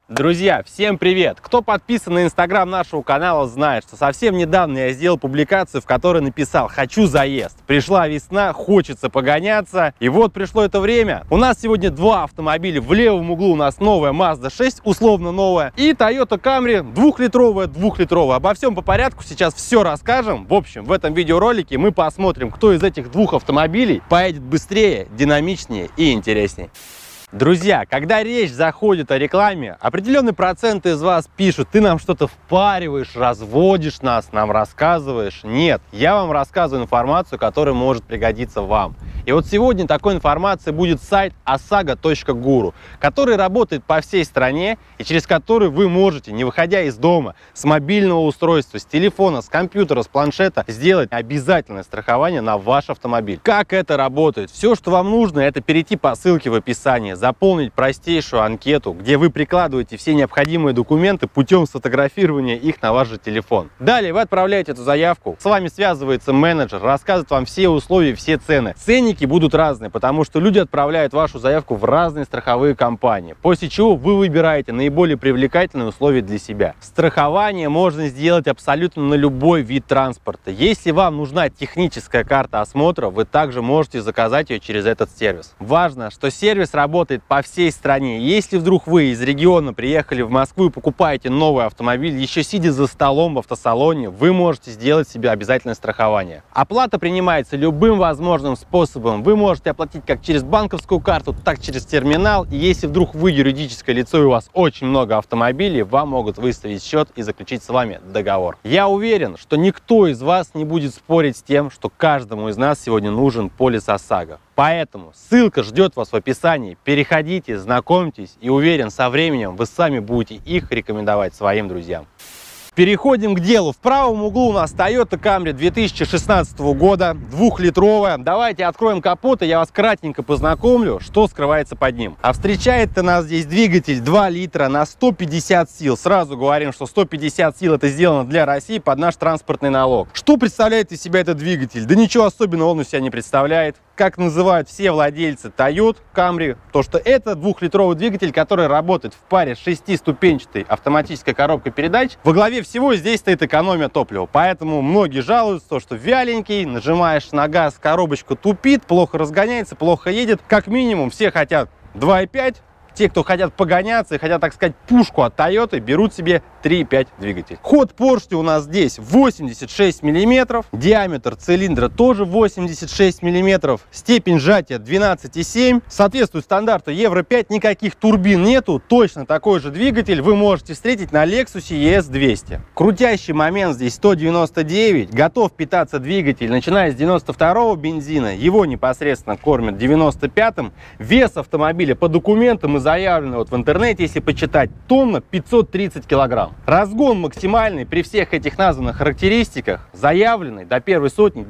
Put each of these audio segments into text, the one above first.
Друзья, всем привет! Кто подписан на инстаграм нашего канала, знает, что совсем недавно я сделал публикацию, в которой написал: хочу заезд. Пришла весна, хочется погоняться. И вот пришло это время. У нас сегодня два автомобиля. В левом углу у нас новая Mazda 6, условно новая, и Toyota Camry двухлитровая. Обо всем по порядку сейчас все расскажем. В общем, в этом видеоролике мы посмотрим, кто из этих двух автомобилей поедет быстрее, динамичнее и интереснее. Друзья, когда речь заходит о рекламе, определенный процент из вас пишут: ты нам что-то впариваешь, разводишь нас, нам рассказываешь. Нет, я вам рассказываю информацию, которая может пригодиться вам. И вот сегодня такой информацией будет сайт osago.guru, который работает по всей стране и через который вы можете, не выходя из дома, с мобильного устройства, с телефона, с компьютера, с планшета, сделать обязательное страхование на ваш автомобиль. Как это работает? Все, что вам нужно, это перейти по ссылке в описании, заполнить простейшую анкету, где вы прикладываете все необходимые документы путем сфотографирования их на ваш же телефон. Далее вы отправляете эту заявку, с вами связывается менеджер, рассказывает вам все условия, все цены. Ценники будут разные, потому что люди отправляют вашу заявку в разные страховые компании, после чего вы выбираете наиболее привлекательные условия для себя. Страхование можно сделать абсолютно на любой вид транспорта. Если вам нужна техническая карта осмотра, вы также можете заказать ее через этот сервис. Важно, что сервис работает по всей стране. Если вдруг вы из региона приехали в Москву и покупаете новый автомобиль, еще сидя за столом в автосалоне, вы можете сделать себе обязательное страхование. Оплата принимается любым возможным способом. Вы можете оплатить как через банковскую карту, так и через терминал. И если вдруг вы юридическое лицо и у вас очень много автомобилей, вам могут выставить счет и заключить с вами договор. Я уверен, что никто из вас не будет спорить с тем, что каждому из нас сегодня нужен полис ОСАГО. Поэтому ссылка ждет вас в описании. Переходите, знакомьтесь, и уверен, со временем вы сами будете их рекомендовать своим друзьям. Переходим к делу. В правом углу у нас Toyota Camry 2016 года, двухлитровая. Давайте откроем капот, и я вас кратенько познакомлю, что скрывается под ним. А встречает-то нас здесь двигатель 2 литра на 150 сил. Сразу говорим, что 150 сил это сделано для России под наш транспортный налог. Что представляет из себя этот двигатель? Да ничего особенного он из себя не представляет. Как называют все владельцы Toyota Camry, то что это двухлитровый двигатель, который работает в паре с 6-ступенчатой автоматической коробкой передач. Во главе всего здесь стоит экономия топлива, поэтому многие жалуются, что вяленький, нажимаешь на газ, коробочка тупит, плохо разгоняется, плохо едет. Как минимум все хотят 2.5. Те, кто хотят погоняться и хотят, так сказать, пушку от Toyota, берут себе 3.5 двигатель. Ход поршня у нас здесь 86 мм, диаметр цилиндра тоже 86 мм, степень сжатия 12,7, соответствует стандарту Евро 5, никаких турбин нету, точно такой же двигатель вы можете встретить на Lexus ES200. Крутящий момент здесь 199, готов питаться двигатель, начиная с 92-го бензина, его непосредственно кормят 95-м, вес автомобиля по документам и заявлено вот в интернете, если почитать, тонна 530 килограмм. Разгон максимальный при всех этих названных характеристиках заявленный до первой сотни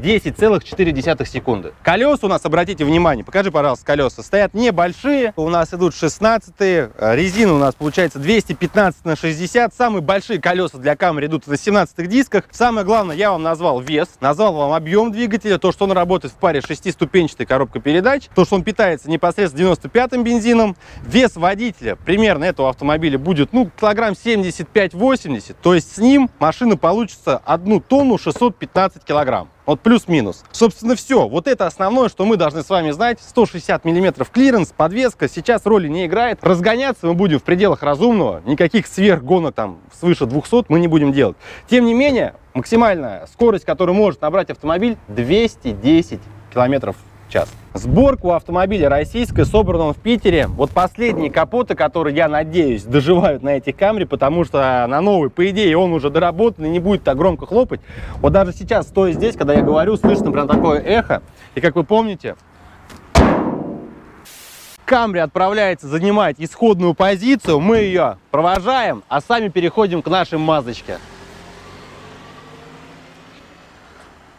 10,4 секунды. Колеса у нас, обратите внимание, покажи, пожалуйста, колеса, стоят небольшие, у нас идут 16-е, резина у нас получается 215/60, самые большие колеса для Camry идут на 17-х дисках. Самое главное, я вам назвал вес, назвал вам объем двигателя, то, что он работает в паре с 6-ступенчатой коробкой передач, то, что он питается непосредственно 95-м бензином. Вес водителя примерно этого автомобиля будет, килограмм 75-80, то есть с ним машина получится 1 тонну 615 килограмм. Вот плюс-минус. Собственно, все. Вот это основное, что мы должны с вами знать. 160 мм клиренс, подвеска сейчас роли не играет. Разгоняться мы будем в пределах разумного. Никаких сверхгонок там свыше 200 мы не будем делать. Тем не менее, максимальная скорость, которую может набрать автомобиль, 210 км в час. Сборка у автомобиля российская, собрана он в Питере. Вот последние капоты, которые, я надеюсь, доживают на этих Camry, потому что на новый, по идее, он уже доработан и не будет так громко хлопать. Вот даже сейчас, стоя здесь, когда я говорю, слышно прям такое эхо. И как вы помните, Camry отправляется занимать исходную позицию, мы ее провожаем, а сами переходим к нашей мазочке.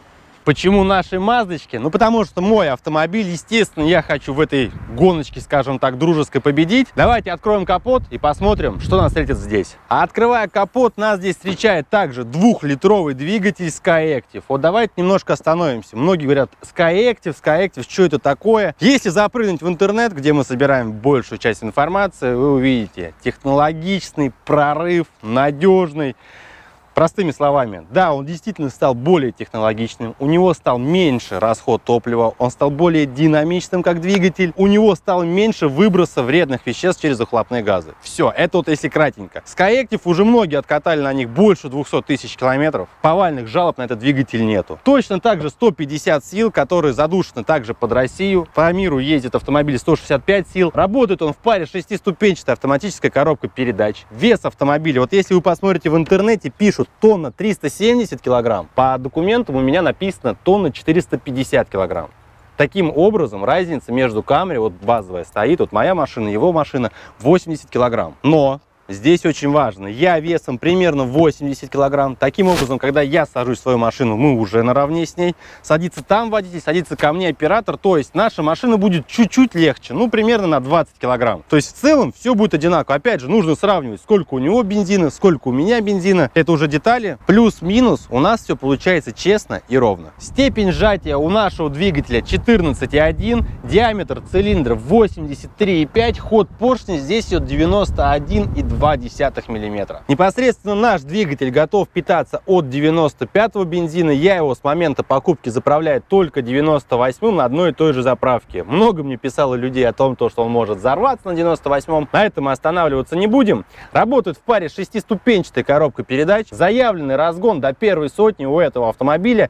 Почему наши маздочки? Ну, потому что мой автомобиль, естественно, я хочу в этой гоночке, скажем так, дружеской победить. Давайте откроем капот и посмотрим, что нас встретит здесь. А открывая капот, нас здесь встречает также 2-литровый двигатель SkyActiv. Вот давайте немножко остановимся. Многие говорят, SkyActiv, что это такое? Если запрыгнуть в интернет, где мы собираем большую часть информации, вы увидите технологичный прорыв, надежный. Простыми словами, да, он действительно стал более технологичным, у него стал меньше расход топлива, он стал более динамичным как двигатель, у него стало меньше выброса вредных веществ через выхлопные газы. Все, это вот если кратенько. SkyActiv уже многие откатали на них больше 200 тысяч километров, повальных жалоб на этот двигатель нету. Точно так же 150 сил, которые задушены также под Россию. По миру ездит автомобиль 165 сил. Работает он в паре шестиступенчатой автоматической коробкой передач. Вес автомобиля, вот если вы посмотрите в интернете, пишут тонна 370 килограмм. По документам у меня написано тонна 450 килограмм. Таким образом, разница между Camry, вот базовая стоит, вот моя машина, его машина, 80 килограмм. Но здесь очень важно, я весом примерно 80 килограмм. Таким образом, когда я сажусь в свою машину, мы уже наравне с ней. Садится там водитель, садится ко мне оператор. То есть наша машина будет чуть-чуть легче, ну примерно на 20 килограмм. То есть в целом все будет одинаково. Опять же, нужно сравнивать, сколько у него бензина, сколько у меня бензина. Это уже детали. Плюс-минус у нас все получается честно и ровно. Степень сжатия у нашего двигателя 14,1, диаметр цилиндра 83,5, ход поршня здесь идет 91,2 мм. Непосредственно наш двигатель готов питаться от 95-го бензина. Я его с момента покупки заправляю только 98-м на одной и той же заправке. Много мне писало людей о том, что он может взорваться на 98-м. На этом мы останавливаться не будем. Работает в паре шестиступенчатой коробкой передач. Заявленный разгон до первой сотни у этого автомобиля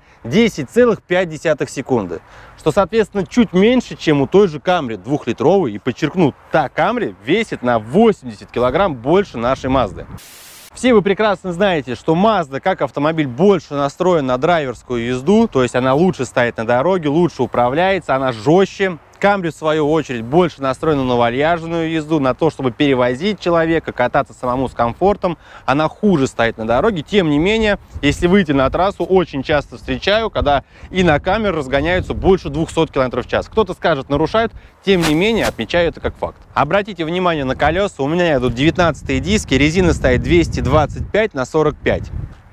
10,5 секунды. Что, соответственно, чуть меньше, чем у той же Camry 2-литровой. И подчеркну, та Camry весит на 80 килограмм больше нашей Mazda. Все вы прекрасно знаете, что Mazda как автомобиль больше настроен на драйверскую езду, то есть она лучше стоит на дороге, лучше управляется, она жестче. Camry, в свою очередь, больше настроена на вальяжную езду, на то, чтобы перевозить человека, кататься самому с комфортом. Она хуже стоит на дороге. Тем не менее, если выйти на трассу, очень часто встречаю, когда и на Camry разгоняются больше 200 км в час. Кто-то скажет, нарушают, тем не менее, отмечаю это как факт. Обратите внимание на колеса. У меня идут 19-е диски, резина стоит 225 на 45.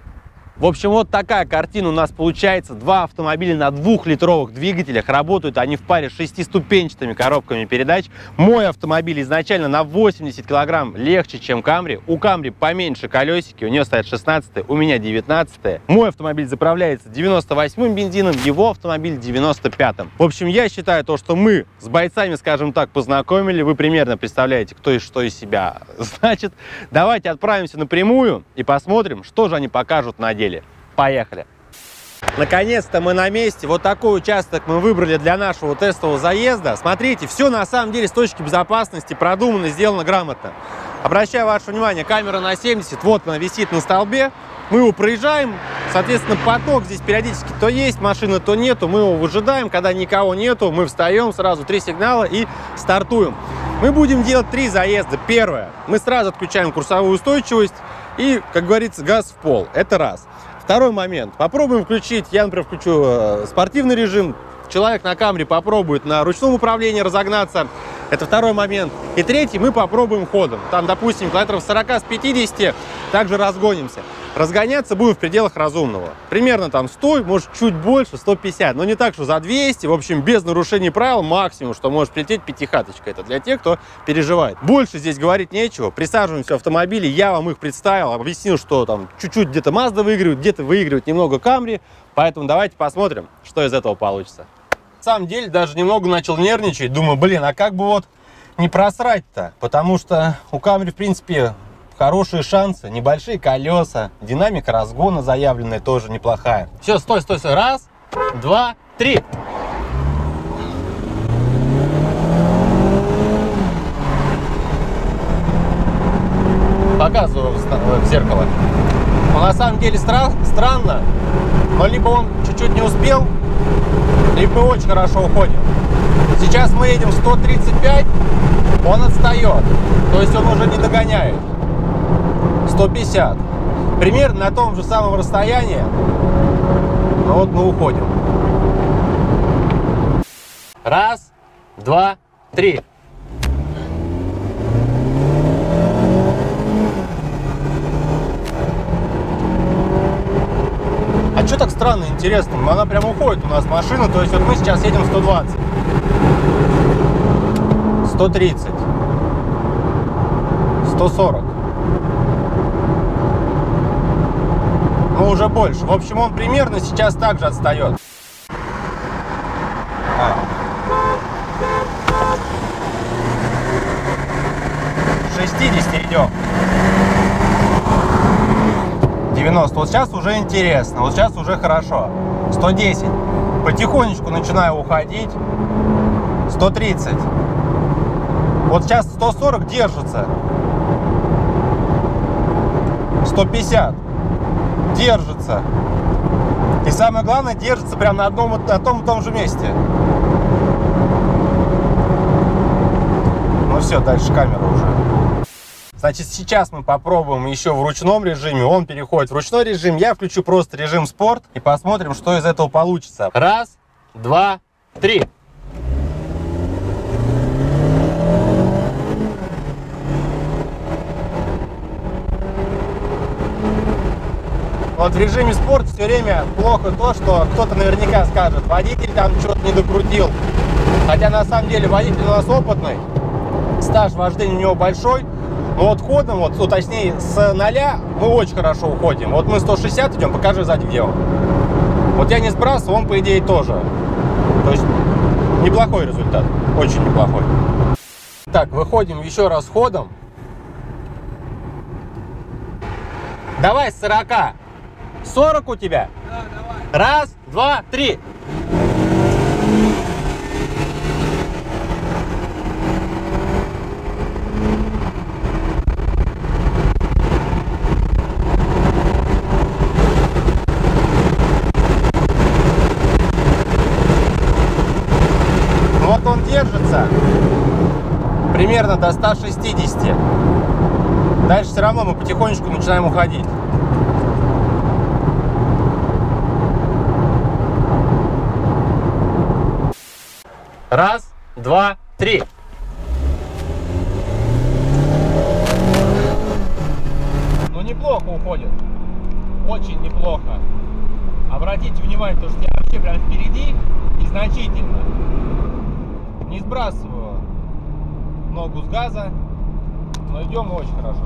В общем, вот такая картина у нас получается. Два автомобиля на 2-литровых двигателях. Работают они в паре шестиступенчатыми коробками передач. Мой автомобиль изначально на 80 килограмм легче, чем Camry. У Camry поменьше колесики, у нее стоят 16-е, у меня 19-е. Мой автомобиль заправляется 98-м бензином, его автомобиль 95-м. В общем, я считаю то, что мы с бойцами, скажем так, познакомили. Вы примерно представляете, кто и что из себя значит. Давайте отправимся напрямую и посмотрим, что же они покажут на деле. Поехали! Наконец-то мы на месте. Вот такой участок мы выбрали для нашего тестового заезда. Смотрите, все на самом деле с точки безопасности продумано, сделано грамотно. Обращаю ваше внимание, камера на 70, вот она висит на столбе. Мы его проезжаем, соответственно, поток здесь периодически то есть машина, то нету. Мы его выжидаем, когда никого нету, мы встаем, сразу 3 сигнала и стартуем. Мы будем делать 3 заезда. Первое, мы сразу отключаем курсовую устойчивость и, как говорится, газ в пол. Это раз. Второй момент. Попробуем включить, я, например, включу спортивный режим. Человек на Camry попробует на ручном управлении разогнаться. Это второй момент. И третий, мы попробуем ходом. Там, допустим, километров 40 с 50 также разгонимся. Разгоняться будем в пределах разумного. Примерно там 100, может чуть больше, 150. Но не так, что за 200. В общем, без нарушений правил максимум, что может прилететь пятихаточка. Это для тех, кто переживает. Больше здесь говорить нечего. Присаживаемся в автомобиле. Я вам их представил, объяснил, что там чуть-чуть где-то Mazda выигрывает, где-то выигрывает немного Camry. Поэтому давайте посмотрим, что из этого получится. На самом деле, даже немного начал нервничать. Думаю, блин, а как бы вот не просрать-то? Потому что у Camry, в принципе, хорошие шансы, небольшие колеса, динамика разгона заявленная тоже неплохая. Все, стой, стой, стой. Раз, два, три. Показываю в зеркало. Но на самом деле странно, но либо он чуть-чуть не успел, либо очень хорошо уходит. Сейчас мы едем 135, он отстает, то есть он уже не догоняет. 150. Примерно на том же самом расстоянии, но вот мы уходим. Раз, два, три. А что так странно, интересно? Она прям уходит у нас машина, то есть вот мы сейчас едем 120. 130. 140. Ну, уже больше. В общем, он примерно сейчас также отстает. 60 идем. 90. Вот сейчас уже интересно. Вот сейчас уже хорошо. 110. Потихонечку начинаю уходить. 130. Вот сейчас 140 держится. 150. Держится. И самое главное, держится прямо на том и том же месте. Ну все, дальше камера уже. Значит, сейчас мы попробуем еще в ручном режиме. Он переходит в ручной режим. Я включу просто режим спорт и посмотрим, что из этого получится. Раз, два, три. Вот в режиме спорт все время плохо то, что кто-то наверняка скажет, водитель там что-то не докрутил. Хотя на самом деле водитель у нас опытный, стаж вождения у него большой. Но вот ходом, вот точнее с 0 мы очень хорошо уходим. Вот мы 160 идем, покажи сзади, где он. Вот я не сбрасываю, он по идее тоже. То есть неплохой результат, очень неплохой. Так, выходим еще раз ходом. Давай с 40. 40 у тебя? Да, давай. Раз, два, три. Вот он держится примерно до 160. Дальше все равно мы потихонечку начинаем уходить. Раз, два, три. Ну, неплохо уходит. Очень неплохо. Обратите внимание, то, что я вообще прям впереди и значительно. Не сбрасываю ногу с газа, но идем мы очень хорошо.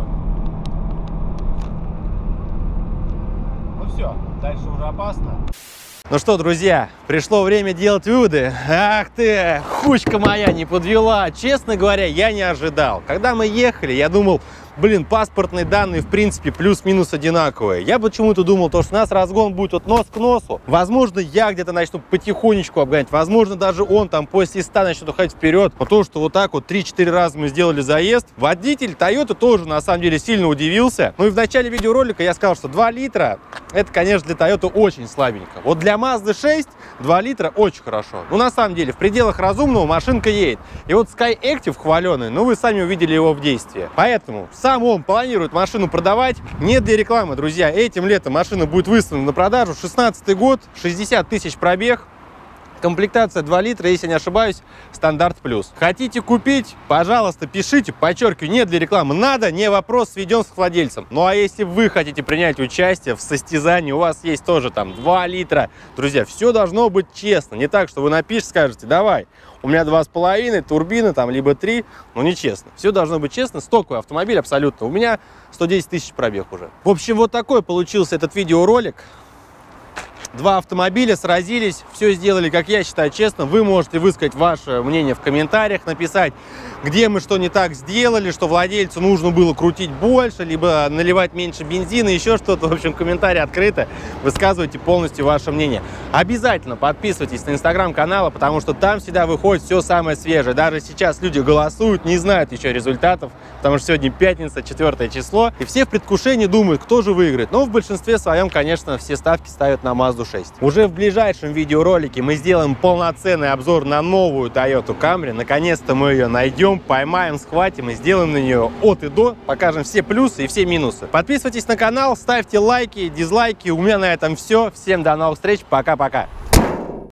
Ну все, дальше уже опасно. Ну что, друзья, пришло время делать выводы. Ах ты, хучка моя не подвела. Честно говоря, я не ожидал. Когда мы ехали, я думал, блин, паспортные данные, в принципе, плюс-минус одинаковые. Я почему-то думал, что у нас разгон будет вот нос к носу. Возможно, я где-то начну потихонечку обгонять. Возможно, даже он там после 100 начнет уходить вперед. Но то, что вот так вот 3-4 раза мы сделали заезд. Водитель Toyota тоже, на самом деле, сильно удивился. Ну и в начале видеоролика я сказал, что 2 литра, это, конечно, для Toyota очень слабенько. Вот для Mazda 6 2 литра очень хорошо. Ну, на самом деле, в пределах разумного машинка едет. И вот Sky Active хваленый, ну, вы сами увидели его в действии. Поэтому сам он планирует машину продавать. Не для рекламы, друзья. Этим летом машина будет выставлена на продажу. 16-й год, 60 тысяч пробег. Комплектация 2 литра, если не ошибаюсь, стандарт плюс. Хотите купить? Пожалуйста, пишите, подчеркиваю, не для рекламы. Надо, не вопрос, сведем с владельцем. Ну а если вы хотите принять участие в состязании, у вас есть тоже там 2 литра. Друзья, все должно быть честно. Не так, что вы напишете, скажете, давай, у меня 2,5, турбина там, либо 3. Ну нечестно. Все должно быть честно. Стоковый автомобиль абсолютно. У меня 110 тысяч пробег уже. В общем, вот такой получился этот видеоролик. 2 автомобиля сразились, все сделали, как я считаю, честно. Вы можете высказать ваше мнение в комментариях, написать, где мы что не так сделали, что владельцу нужно было крутить больше, либо наливать меньше бензина, еще что-то. В общем, комментарии открыты, высказывайте полностью ваше мнение. Обязательно подписывайтесь на инстаграм канала, потому что там всегда выходит все самое свежее. Даже сейчас люди голосуют, не знают еще результатов, потому что сегодня пятница, 4 число, и все в предвкушении думают, кто же выиграет. Но в большинстве своем, конечно, все ставки ставят на Mazda 6. Уже в ближайшем видеоролике мы сделаем полноценный обзор на новую Toyota Camry. Наконец-то мы ее найдем, поймаем, схватим и сделаем на нее от и до. Покажем все плюсы и все минусы. Подписывайтесь на канал, ставьте лайки, дизлайки. У меня на этом все. Всем до новых встреч. Пока-пока.